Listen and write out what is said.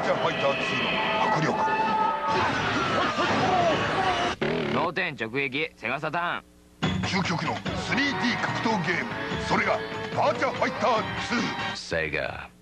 ーチャファイター2の迫力。 脳天直撃セガサターン。 究極の 3D 格闘ゲーム、それがバーチャファイター2。 セガ